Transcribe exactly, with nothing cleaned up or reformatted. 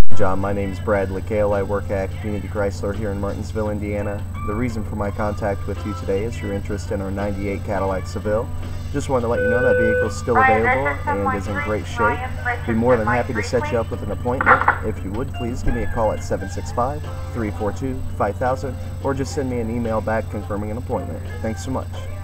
John, my name is Bradley Kale. I work at Community Chrysler here in Martinsville, Indiana. The reason for my contact with you today is your interest in our ninety-eight Cadillac Seville. Just wanted to let you know that vehicle is still available and is in great shape. Be more than happy to set you up with an appointment. If you would, please give me a call at seven six five, three four two, five thousand or just send me an email back confirming an appointment. Thanks so much.